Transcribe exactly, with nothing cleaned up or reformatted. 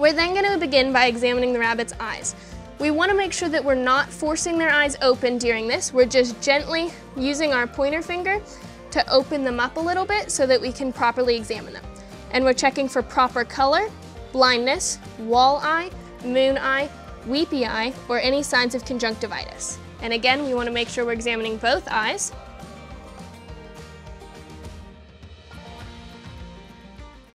We're then going to begin by examining the rabbit's eyes. We want to make sure that we're not forcing their eyes open during this. We're just gently using our pointer finger to open them up a little bit so that we can properly examine them. And we're checking for proper color, blindness, wall eye, moon eye, weepy eye, or any signs of conjunctivitis. And again, we want to make sure we're examining both eyes.